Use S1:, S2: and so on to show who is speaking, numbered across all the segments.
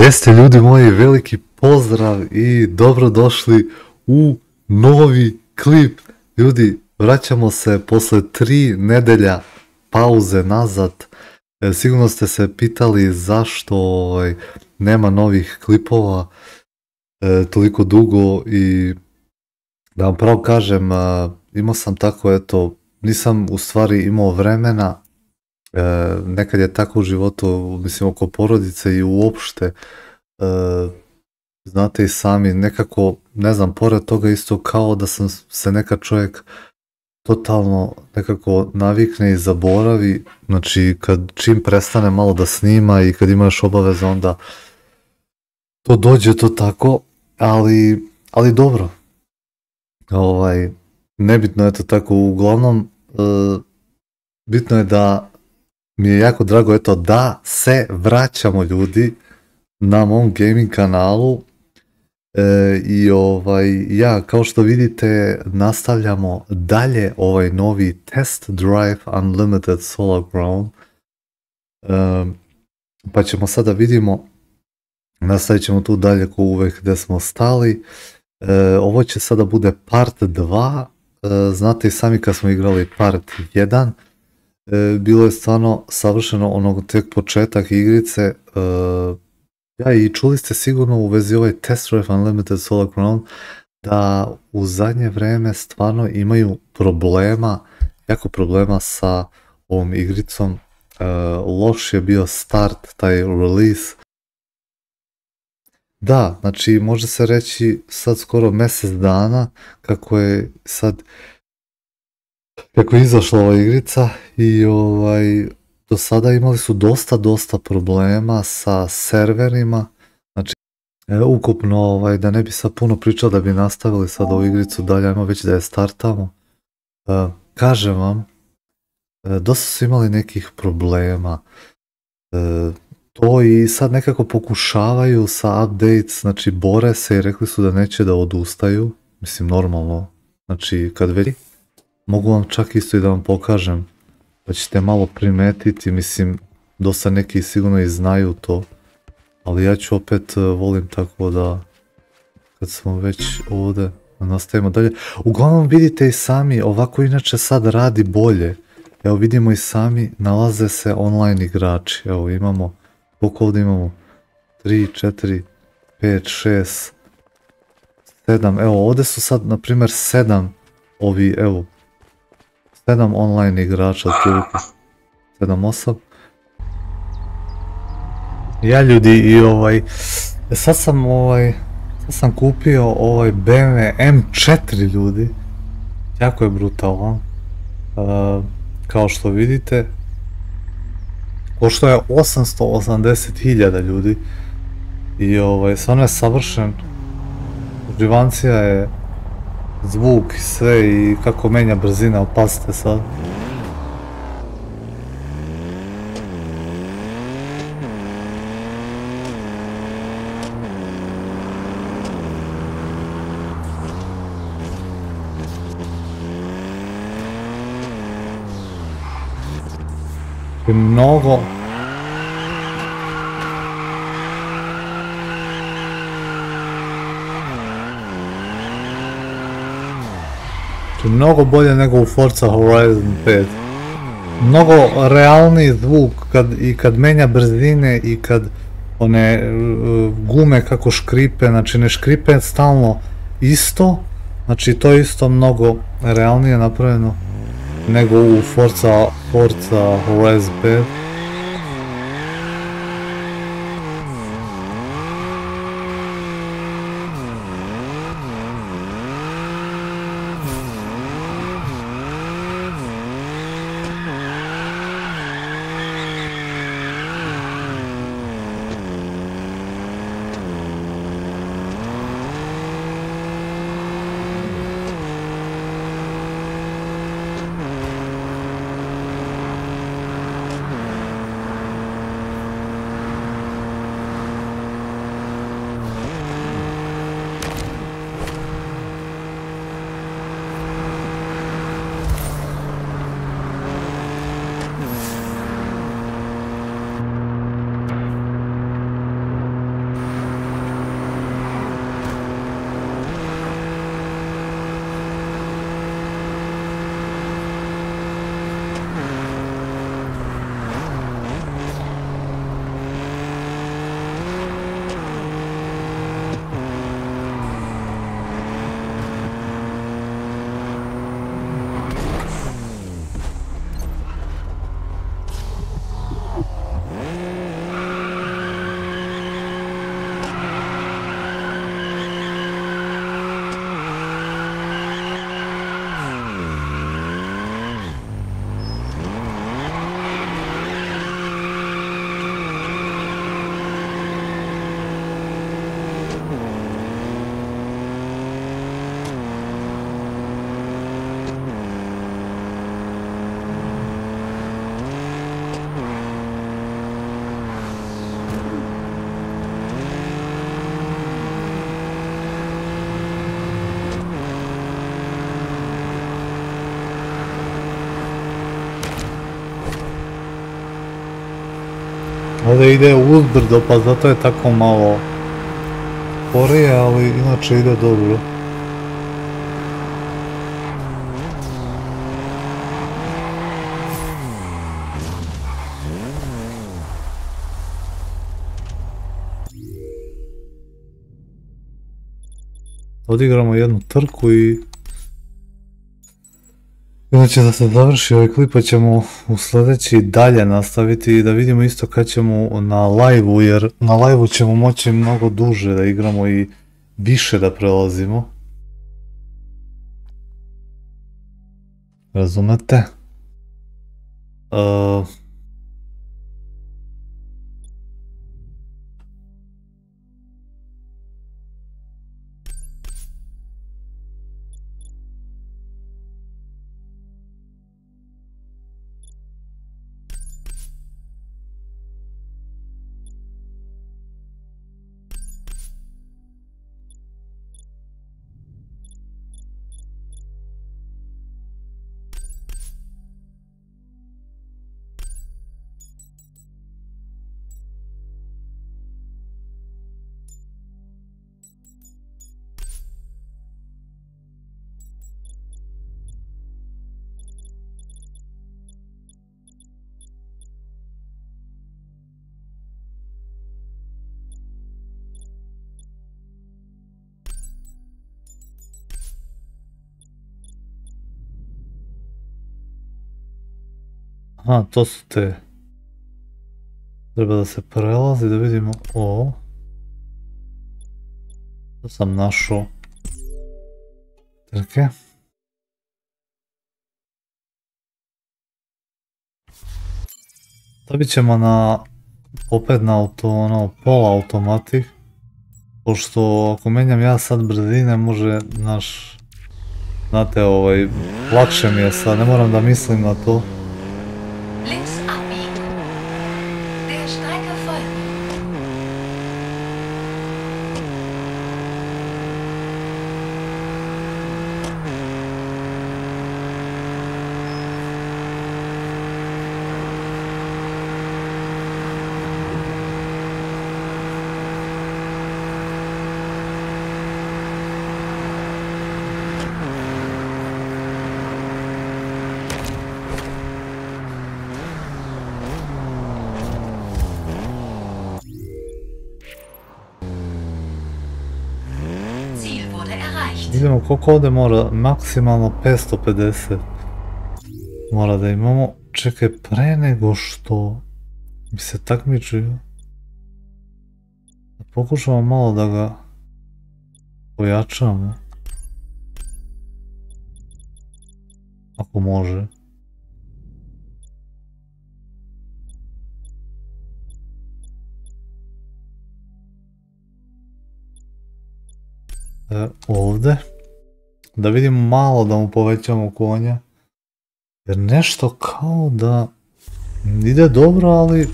S1: Jeste ljudi moji, veliki pozdrav i dobrodošli u novi klip. Ljudi, vraćamo se posle 3 nedelja pauze nazad. Sigurno ste se pitali zašto nema novih klipova toliko dugo i da vam pravo kažem, imao sam tako, eto, nisam u stvari imao vremena. Nekad je tako u životu, mislim, oko porodice i uopšte, znate i sami, nekako, ne znam, pored toga isto kao da sam se nekad čovjek totalno nekako navikne i zaboravi, znači čim prestane malo da snima i kad imaš obaveze onda to dođe to tako, ali dobro, nebitno je to tako, uglavnom, bitno je da mi je jako drago eto da se vraćamo ljudi na mom gaming kanalu i ja kao što vidite nastavljamo dalje ovaj novi Test Drive Unlimited Solo Ground, pa ćemo sada vidimo, nastavit ćemo tu dalje ko uvek gdje smo stali. Ovo će sada bude part 2, znate i sami kad smo igrali part 1, bilo je stvarno savršeno onog tek početak igrice, i čuli ste sigurno u vezi ovaj Test Drive Unlimited Solo Ground da u zadnje vreme stvarno imaju problema, jako problema sa ovom igricom, loš je bio start, taj release. Da, znači može se reći sad skoro mjesec dana kako je izašla ova igrica i do sada imali su dosta problema sa serverima, znači ukupno da ne bi sad puno pričao da bi nastavili sad ovu igricu dalje, ajmo već da je startamo. Kažem vam, dosta su imali nekih problema, to i sad nekako pokušavaju sa updates, znači bore se i rekli su da neće da odustaju, mislim normalno, znači kad već mogu vam čak isto i da vam pokažem, pa ćete malo primetiti, mislim, dosta neki sigurno i znaju to, ali ja ću opet, volim tako da, kad smo već ovdje, nastavimo dalje. Uglavnom vidite i sami, ovako inače sad radi bolje, evo vidimo i sami, nalaze se online igrači, evo imamo, koliko ovdje imamo, 3, 4, 5, 6, 7, evo ovdje su sad, na primjer, 7 ovi, evo, 7 online igrača otprilike, 7-8. Ja ljudi i sad sam kupio ovaj BMW M4 ljudi, jako je brutalan, kao što vidite, košto je 880.000 ljudi i stvarno je savršen, uživancija je, zvuk i sve i kako menja brzina, opazite sad. I mnogo mnogo bolje nego u Forza Horizon 5. Mnogo realniji zvuk kad menja brzine i kad one gume kako škripe, znači ne škripe stalno isto, znači to je isto mnogo realnije napravljeno nego u Forza Horizon 5. Ovdje ide uzbrdo, pa zato je tako malo sporije, ali inače ide dobro. Odigramo jednu trku i inače da se završi ovaj klip pa ćemo u sljedeći dalje nastaviti i da vidimo isto kad ćemo na live-u, jer na live-u ćemo moći mnogo duže da igramo i više da prelazimo. Razumete? Aha, to su te. Treba da se prelazi, da vidimo ovo. To sam našao. Trke. Stavit ćemo opet na pola automatik. Pošto ako menjam ja sad brzine može znate lakše mi je sad, ne moram da mislim na to. Vidimo koliko ovdje mora, maksimalno 550 mora da imamo. Čekaj, pre nego što bi se takmičio, pokušamo malo da ga pojačamo, ako može. Ovdje da vidimo malo da mu povećamo konja, jer nešto kao da ide dobro, ali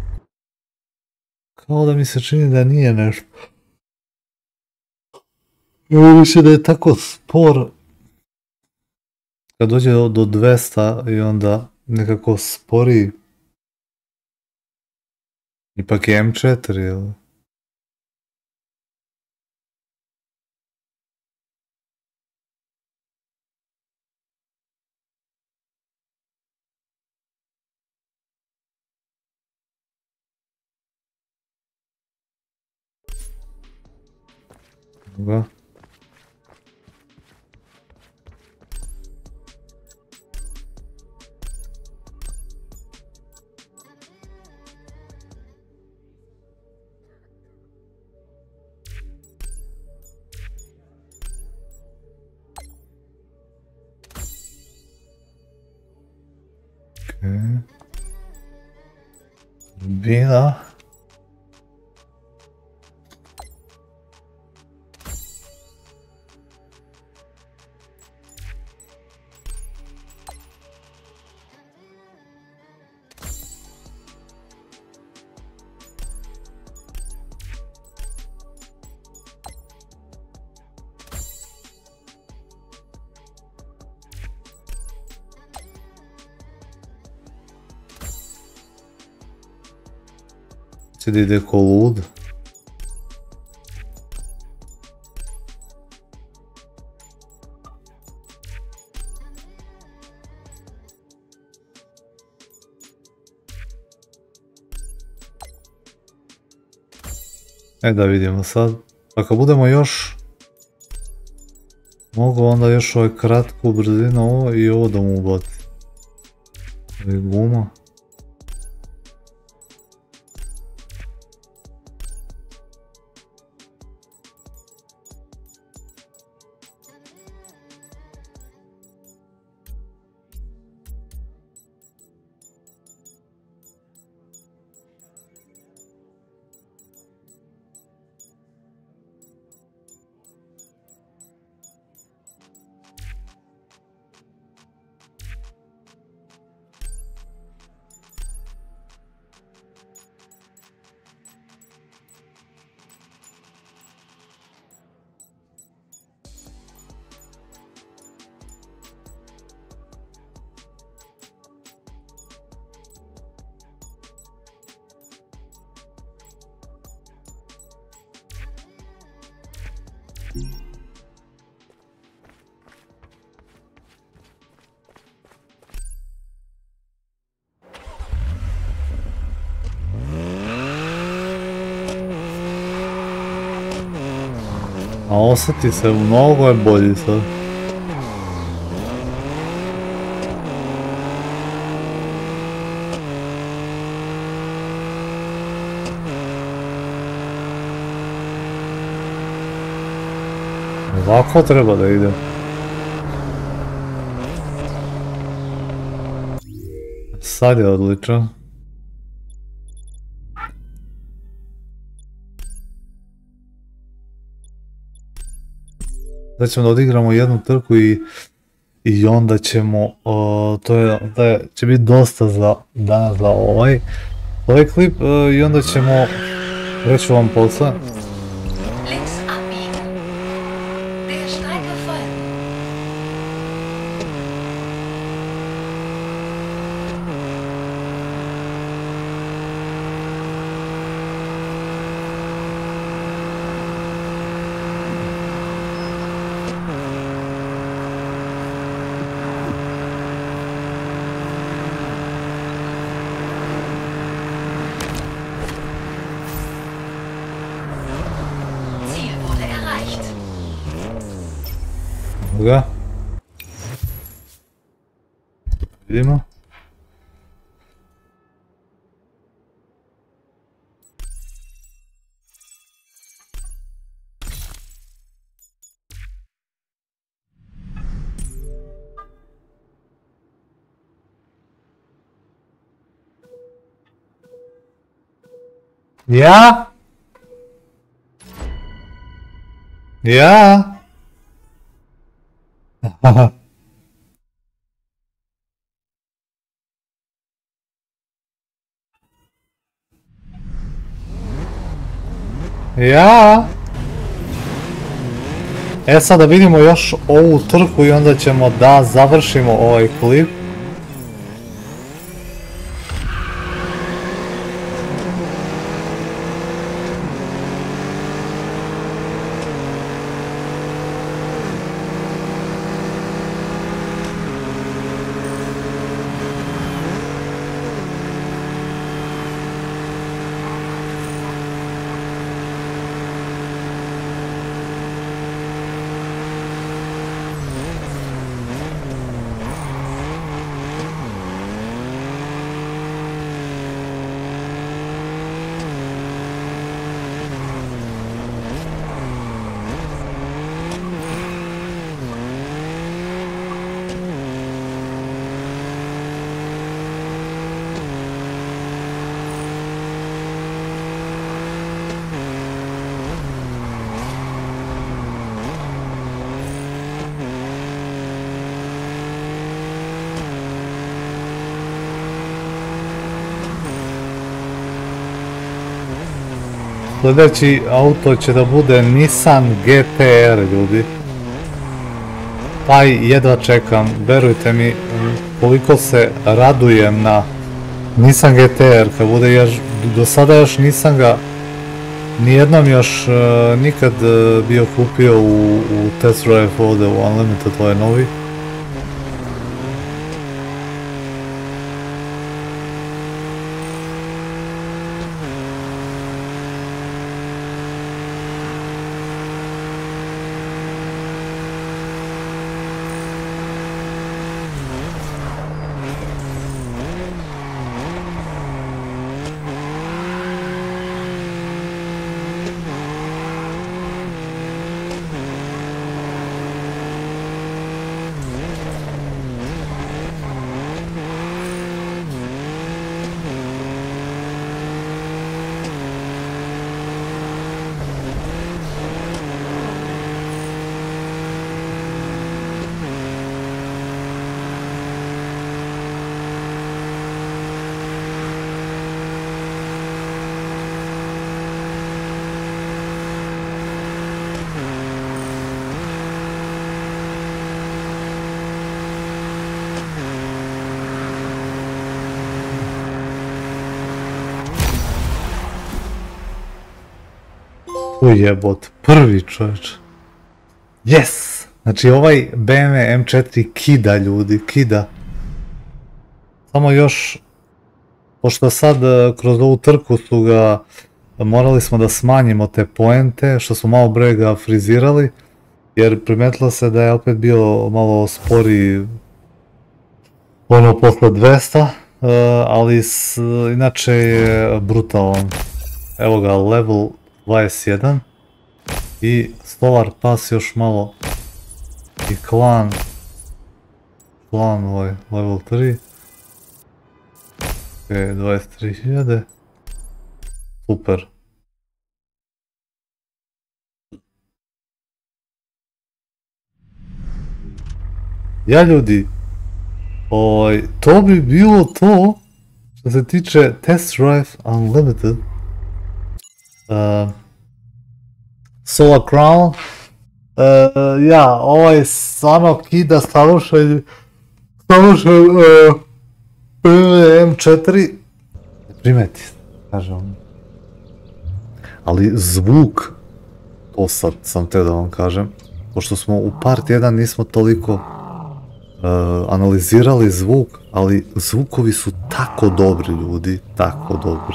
S1: kao da mi se čini da nije nešto. Evo mislim da je tako spor kad dođe do 200 i onda nekako spori. Ipak je M4, jel? Da. Okay. Bina. Sjedi ide ko lud. Da vidimo sad. Pa kad budemo još... Mogu onda još ovaj kratku brzinu ovo i ovo da mu ubaci. Guma. A osjeti se, mnogo je bolji sad. Ovako treba da ide. Sad je odlično. Sad ćemo da odigramo jednu trku i onda ćemo, će biti dosta za danas za ovaj klip i onda ćemo, reći vam posle. Ga. Vidimo. Ja? Ja? Ja? E sad da vidimo još ovu trku i onda ćemo da završimo ovaj klip. Sljedeći auto će da bude Nissan GT-R, ljudi. Taj jedva čekam, verujte mi koliko se radujem Nisam GTR, kad bude još, do sada još nisam ga nijednom još nikad bio kupio u Test Drive ovdje u Unlimited, ovaj novi. Ujebot, prvi čovječ. Yes! Znači ovaj BMW M4 kida ljudi, kida. Samo još, pošto sad kroz ovu trku su ga, morali smo da smanjimo te poente, što smo malo bre ga frizirali, jer primetilo se da je opet bio malo sporiji ono posle 200, ali inače je brutalan. Evo ga, level 21 i Solar Pass još malo i klan ovaj level 3. Ok, 23.000. Super. Ja ljudi, to bi bilo to što se tiče Test Drive Unlimited. Solar Crown. Ja, ovaj stvarno kida savršen M4. Primeti, kažem. Ali zvuk, to sad sam te da vam kažem, pošto smo u part 1 nismo toliko analizirali zvuk, ali zvukovi su tako dobri ljudi, tako dobri.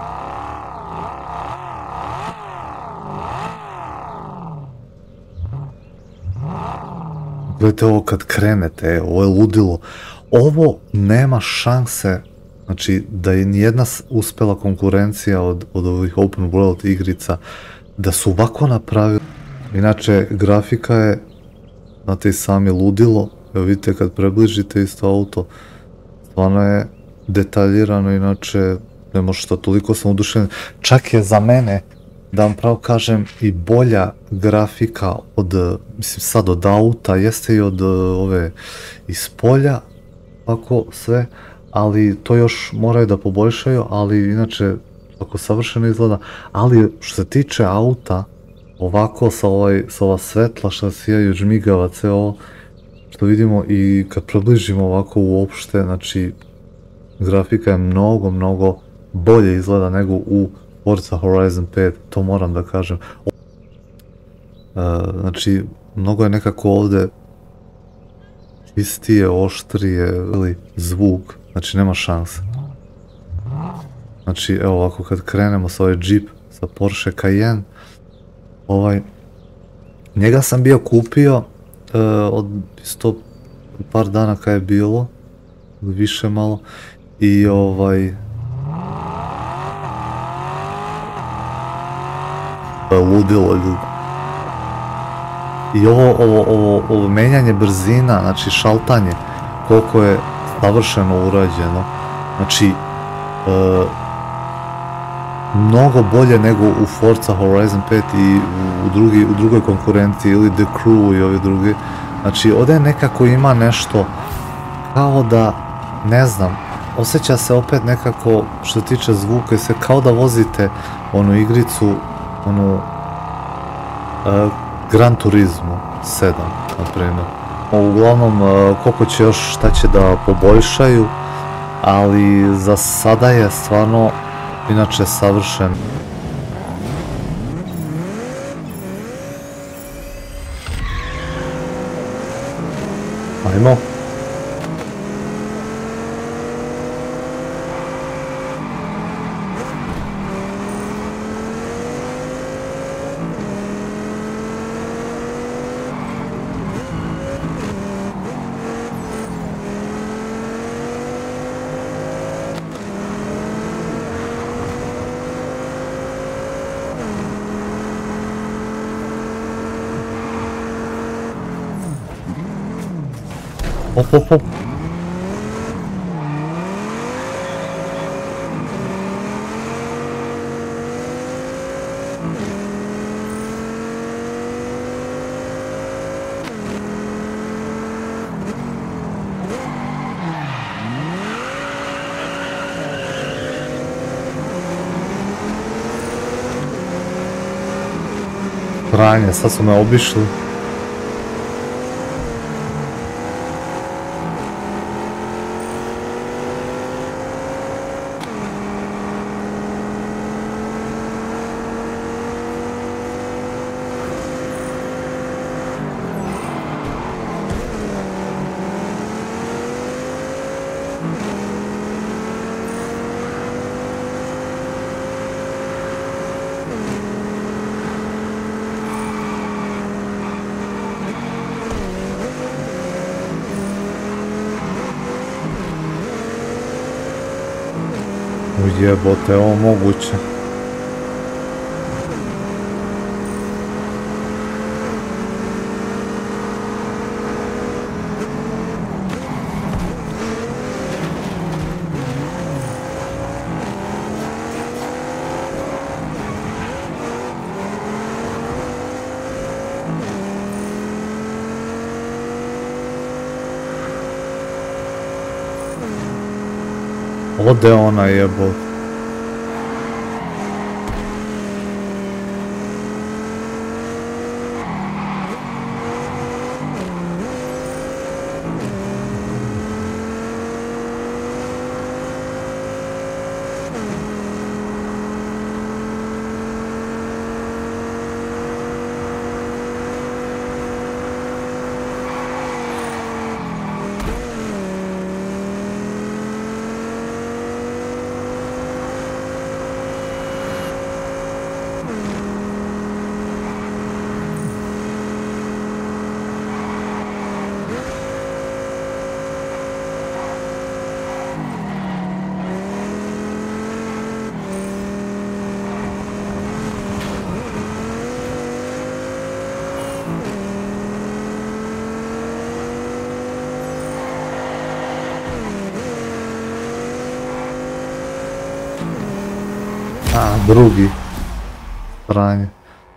S1: Gledajte ovo kad krenete, ovo je ludilo. Ovo nema šanse, znači da je nijedna uspjela konkurencija od ovih open world igrica, da su ovako napravili. Inače, grafika je, znate i sami, ludilo. Evo vidite kad približite isto auto, stvarno je detaljirano, inače ne možete, toliko sam oduševljen. Čak je za mene, da vam pravo kažem, i bolja grafika od, mislim sad od auta, jeste i od ove iz polja, tako sve, ali to još moraju da poboljšaju, ali inače tako savršeno izgleda. Ali što se tiče auta, ovako sa ova svetla što sijaju, žmigava, sve ovo što vidimo, i kad približimo ovako uopšte, znači grafika je mnogo bolje izgleda nego u Forza Horizon 5, to moram da kažem. Znači, mnogo je nekako ovdje čistije, oštrije, zvuk, znači nema šanse. Znači, evo ovako kad krenemo sa ovaj Jeep, sa Porsche Cayenne, njega sam bio kupio od isto par dana kad je bilo, više malo, i ludilo ljudi. I ovo menjanje brzina, znači šaltanje, koliko je savršeno urađeno, znači mnogo bolje nego u Forza Horizon 5 i u drugoj konkurenciji, ili The Crew i ovi drugi. Znači ovdje nekako ima nešto kao da, ne znam, osjeća se opet nekako što se tiče zvuka, se kao da vozite onu igricu, onu Gran Turismo 7, na primjer. Uglavnom, koliko će još, šta će da poboljšaju, ali za sada je stvarno inače savršen. Ajmo. Hop, hop, hop. Krajnje, sad su me obišli. Jebote, ovo moguće. Ode ona jebote. Drugi stranje.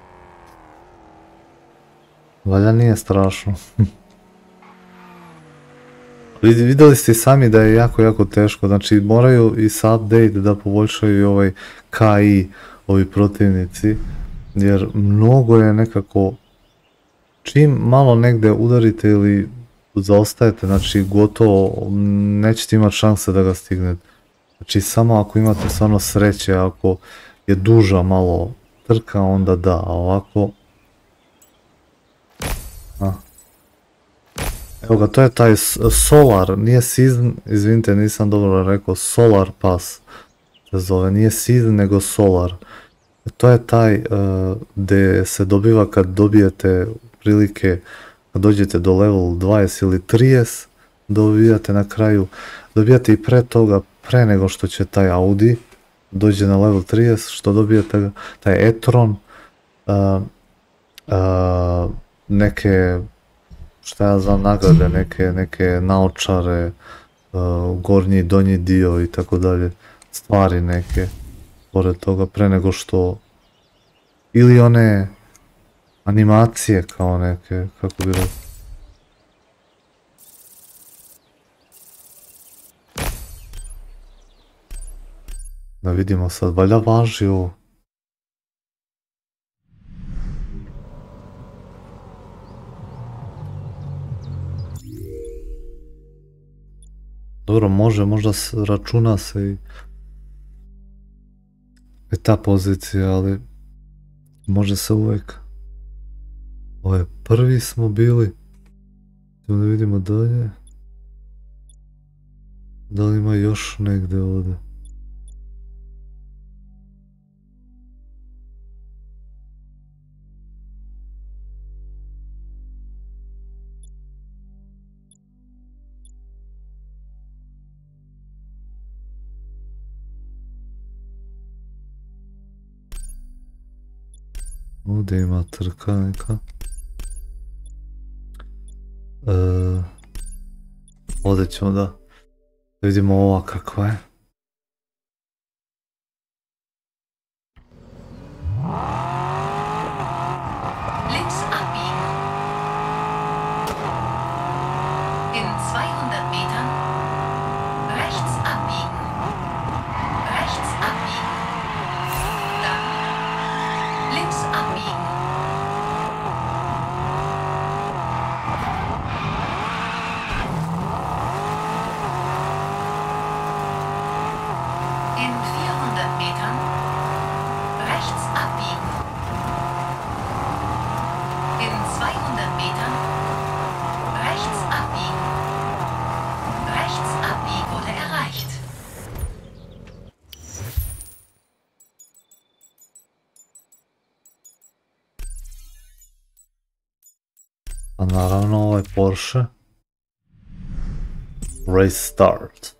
S1: Valja nije strašno. Vidjeli ste i sami da je jako teško, znači moraju i sa update da poboljšaju i ovaj KI, ovi protivnici, jer mnogo je nekako, čim malo negdje udarite ili zaostajete, znači gotovo nećete imati šanse da ga stignete. Znači samo ako imate stvarno sreće, ako je duža malo trka, onda da, a ovako... Evo ga, to je taj Solar, nije Season, izvinite nisam dobro rekao, Solar Pass se zove, nije Season nego Solar. To je taj gdje se dobiva kad dobijete prilike, kad dođete do level 20 ili 30, dobijate na kraju, dobijate i pre toga, pre nego što će taj Audi dođe na level 30, što dobijete taj e-tron, neke, šta ja znam, nagrade, neke naočare, gornji i donji dio i tako dalje, stvari neke, pored toga, pre nego što, ili one animacije kao neke, kako bi rekao. Da vidimo sad, valja važi ovo. Dobro, može, možda računa se i ta pozicija, ali može se uvijek. Ovo prvi smo bili. Da vidimo dalje. Da li ima još negdje ovdje? Ovdje ima trka neka. Ovdje ćemo da vidimo ova kakva je.
S2: Links abbiegen. In 200 Metern rechts abbiegen. Rechts abbiegen. Dann links abbiegen. In 400 Metern rechts abbiegen. In 200 Metern rechts abbiegen. Rechts abbiegen wurde erreicht.
S1: A naravno ovaj Porsche. Race start.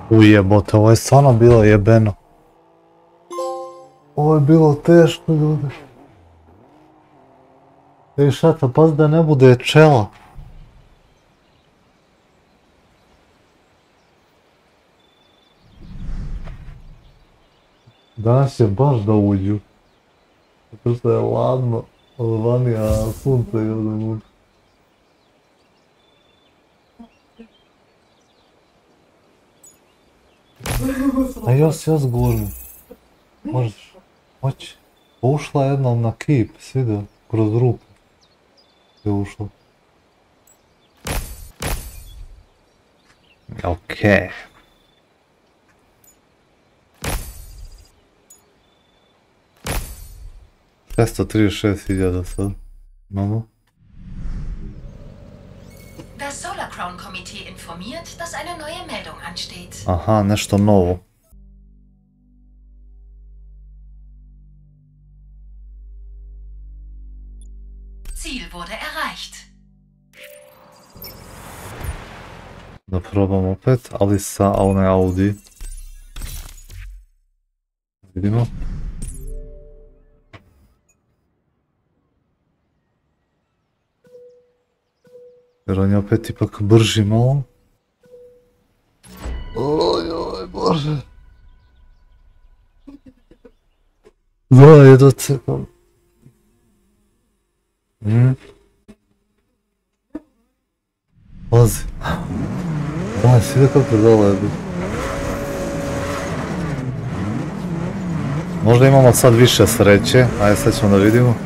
S1: Ujebote, ovo je stvarno bilo jebeno. Ovo je bilo teško, ljudi. Ej, šata, pazi da ne bude čela. Danas će baš da uđu. Zato što je ladno, vani, a sunce je ovdje. A jos gurno. Možeš. Hoće. Ušla jednom na kip, svidio, kroz rupu. Je ušla. Okej. 636.000 sad. Imamo.
S2: Das Solar Crown Komitee informiert, dass eine neue Meldung ansteht.
S1: Aha, nešto novo.
S2: Ziel wurde erreicht.
S1: Da probam opet, ali sa onaj Audi. Vidimo. Jer on je opet ipak brži malo. Oj, bože. Da, je docekam. Pazi. Da, svi kako dole. Možda imamo sad više sreće, ajde sad ćemo da vidimo.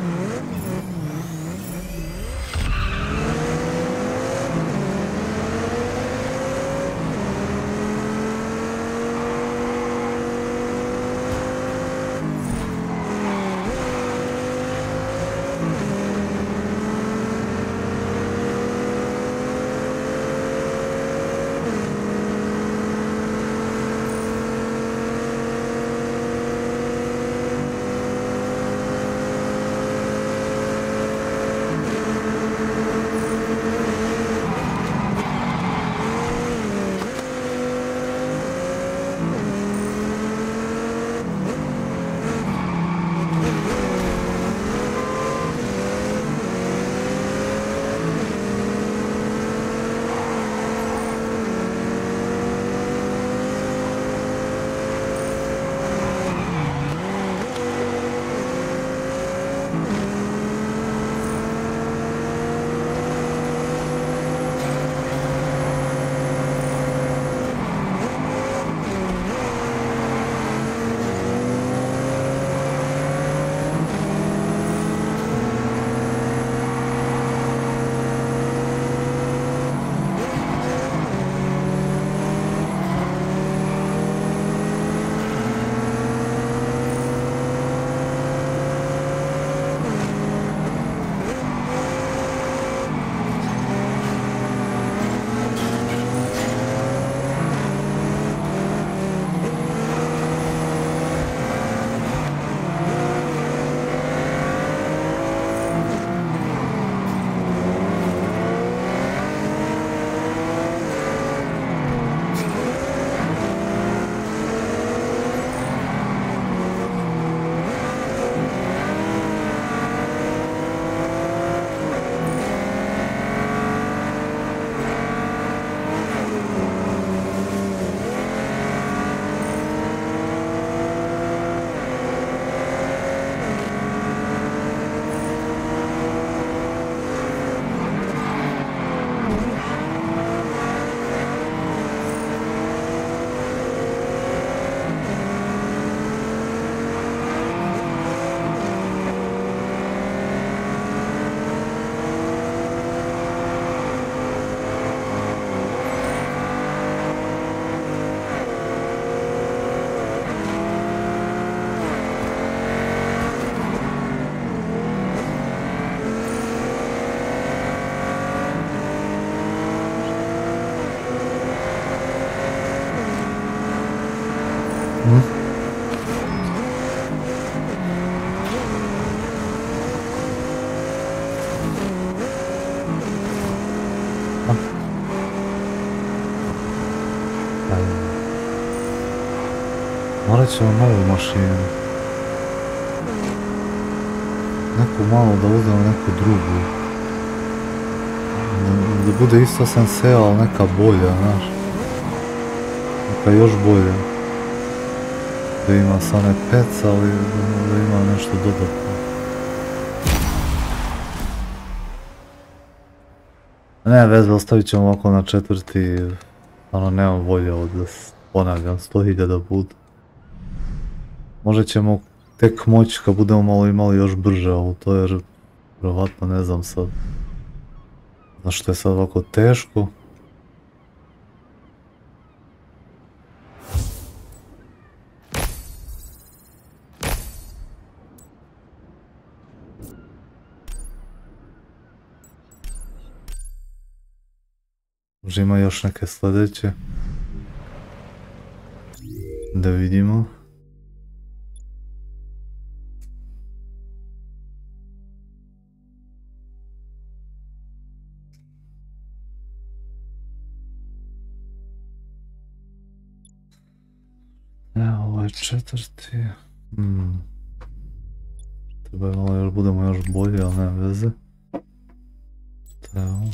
S1: ćemo novu mašinu. Neku malo da uzmemo neku drugu. Da bude isto sam seo, ali neka bolja, znaš. Neka još bolja. Da ima sa one pec, ali da ima nešto dodatno. Ne veze, ostavit ćemo ovako na 4. Ono, nema volje od, ponavljam, 100.000 puta. Možda ćemo tek moći kad budemo malo imali još brže auto, jer vjerovatno ne znam sad. Znaš što je sad ovako teško. Možda ima još neke sljedeće. Da vidimo. Evo, ovo je 4. Treba je malo još, budemo još bolji, ali nema veze. Evo.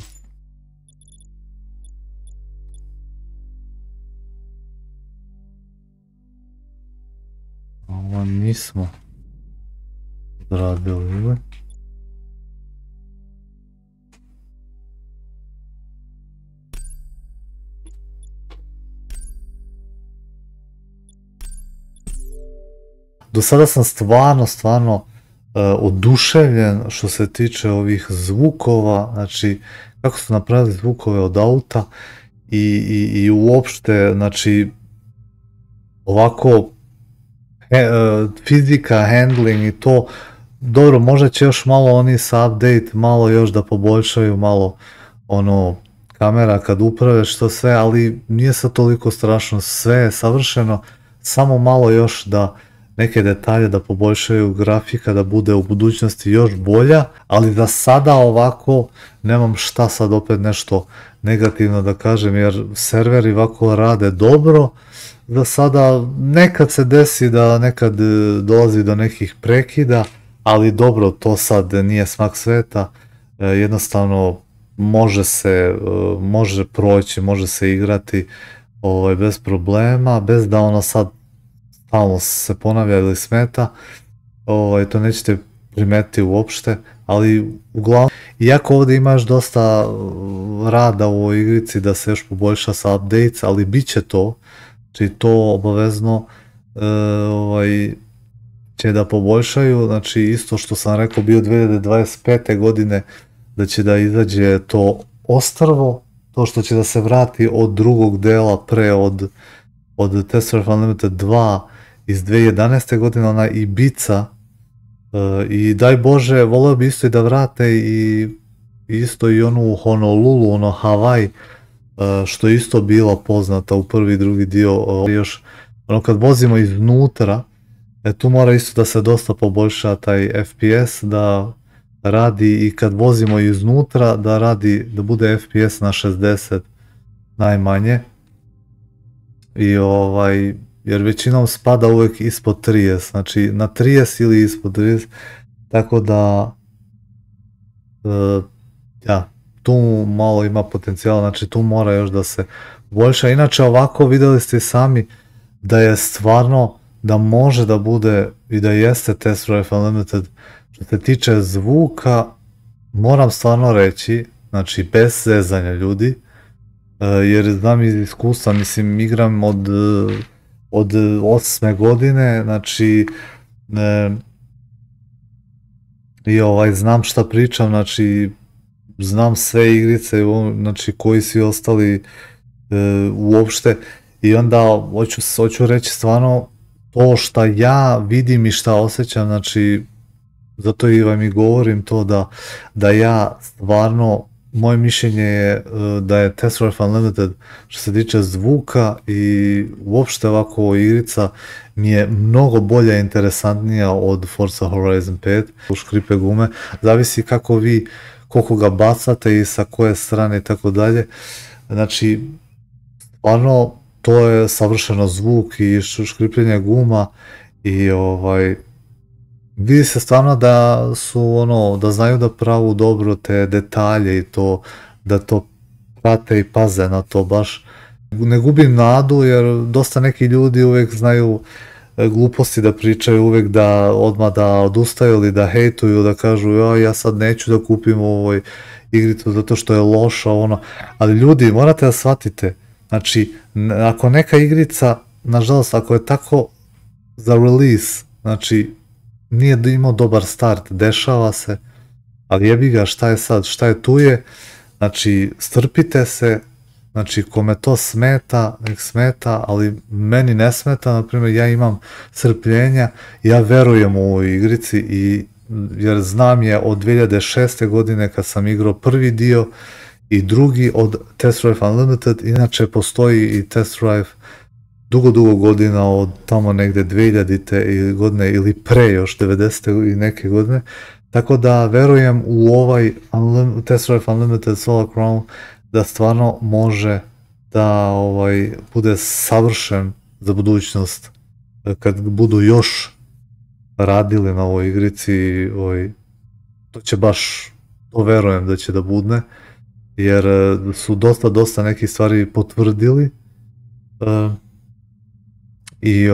S1: Ovo nismo odradili ili? Do sada sam stvarno oduševljen što se tiče ovih zvukova, znači kako su napravili zvukove od auta i uopšte, znači ovako fizika, handling i to, dobro, možda će još malo oni sa update, malo još da poboljšaju, malo ono, kamera kad upravljaš to sve, ali nije sad toliko strašno, sve je savršeno, samo malo još da neke detalje da poboljšaju, grafika da bude u budućnosti još bolja, ali da sada ovako nemam šta sad opet nešto negativno da kažem, jer serveri ovako rade dobro. Da sada nekad se desi da nekad dolazi do nekih prekida, ali dobro, to sad nije smak sveta, jednostavno može proći, može se igrati bez problema, bez da ono sad stalno se ponavlja ili smeta, to nećete primetiti uopšte, ali uglavnom, iako ovdje imaš dosta rada u ovoj igrici da se još poboljša sa updates, ali bit će to, znači to obavezno će da poboljšaju, znači isto što sam rekao bio 2025. godine da će da izađe to ostrvo, to što će da se vrati od drugog dela pre od Test-Drive Unlimited 2 iz 2011. godine, ona Ibiza, i daj Bože, volio bi isto i da vrate i isto i onu Honolulu, ono Hawaii, što je isto bila poznata u prvi i drugi dio, još ono kad vozimo iznutra, tu mora isto da se dosta poboljša taj FPS, da radi i kad vozimo iznutra, da bude FPS na 60 najmanje, i jer većinom spada uvijek ispod 30, znači na 30 ili ispod 30, tako da tu malo ima potencijala, znači tu mora još da se poboljša. Inače ovako vidjeli ste sami da je stvarno, da može da bude i da jeste Test-Drive Unlimited. Što se tiče zvuka, moram stvarno reći, znači bez zezanja ljudi, jer znam iz iskustva, mislim igram od 8. godine, znači i znam šta pričam, znači znam sve igrice, znači koji svi ostali uopšte, i onda hoću reći stvarno to šta ja vidim i šta osjećam, znači zato i vam i govorim to da ja stvarno, moje mišljenje je da je Test-Drive Unlimited što se tiče zvuka i uopšte ovako igrica mi je mnogo bolja i interesantnija od Forza Horizon 5, u škripe gume, zavisi kako vi, koliko ga bacate i sa koje strane i tako dalje, znači stvarno to je savršeno zvuk i škripljenje guma i vidi se stvarno da su da znaju da pravu dobro te detalje i to, da to prate i paze na to baš. Ne gubim nadu jer dosta neki ljudi uvijek znaju gluposti da pričaju, uvijek da odmah da odustaju ili da hejtuju, da kažu ja sad neću da kupim ovoj igricu zato što je loša, ali ljudi morate da shvatite, znači ako neka igrica, nažalost ako je tako za release, znači nije imao dobar start, dešava se, ali jebi ga, šta je sad, šta je tu je, znači strpite se, znači kome to smeta, nek smeta, ali meni ne smeta, na primjer ja imam strpljenja, ja verujem u ovoj igrici jer znam je od 2006. godine kad sam igrao prvi dio i drugi od Test Drive Unlimited, inače postoji i Test Drive dugo godina od tamo negde 2000. godine ili pre još 90. i neke godine, tako da verujem u ovaj Test Drive Unlimited Solar Crown da stvarno može da bude savršen za budućnost kad budu još radili na ovoj igrici, to će baš, to verujem da će da bude, jer su dosta nekih stvari potvrdili i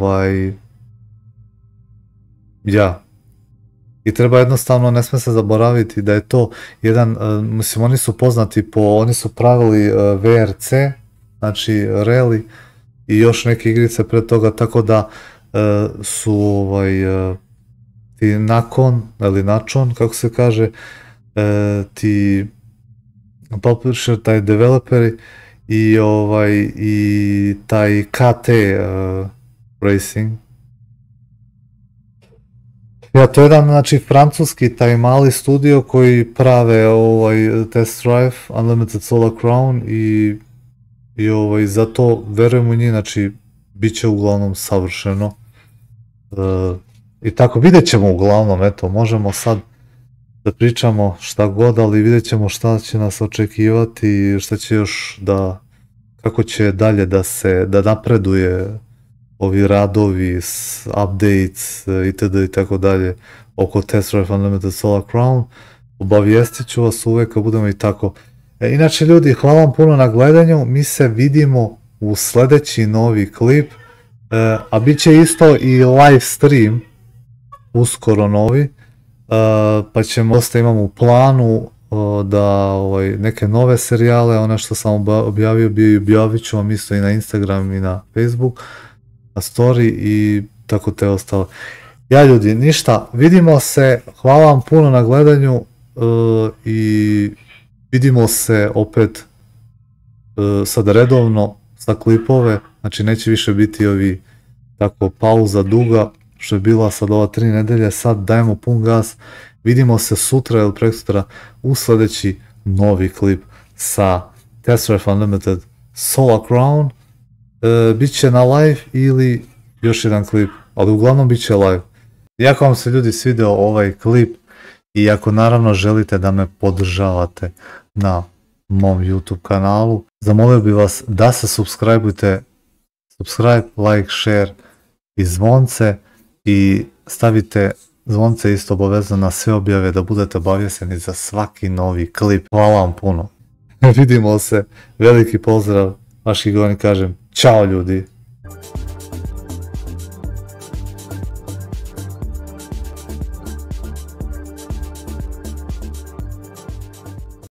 S1: i treba jednostavno, ne sme se zaboraviti da je to jedan, mislim oni su poznati oni su pravili VRC, znači Rally i još neke igrice pre toga, tako da su ti načon, kako se kaže, ti publisher, taj developeri i taj KT Racing. To je jedan, znači, francuski, taj mali studio koji prave Test Drive Unlimited Solar Crown i zato verujem u njih, znači, bit će uglavnom savršeno. I tako, vidjet ćemo uglavnom, eto, možemo sad da pričamo šta god, ali vidjet ćemo šta će nas očekivati i šta će još kako će dalje da napreduje ovi radovi, updates itd. i tako dalje oko Test Drive Unlimited Solar Crown. Obavijestit ću vas uvek kad budemo i tako. Inače ljudi, hvala vam puno na gledanju, mi se vidimo u sledeći novi klip, a bit će isto i live stream uskoro novi, pa ćemo, dosta imamo u planu da neke nove serijale, one što sam objavit ću vam isto i na Instagram i na Facebook, na story i tako te ostalo. Ja ljudi, ništa, vidimo se, hvala vam puno na gledanju i vidimo se opet sad redovno sa klipove, znači neće više biti ovi tako pauza duga što je bila sad ova 3 nedelje, sad dajemo pun gas, vidimo se sutra ili preksutra u sledeći novi klip sa Test Drive Unlimited Solar Crown. Biće na live ili još jedan klip, ali uglavnom bit će live. I ako vam se ljudi svidio ovaj klip i ako naravno želite da me podržavate na mom YouTube kanalu, zamolio bih vas da se subscribe, like, share i zvonce i stavite zvonce isto obavezno na sve objave da budete obavješteni za svaki novi klip. Hvala vam puno. Vidimo se, veliki pozdrav, vaš Igor, kažem, ćao ljudi.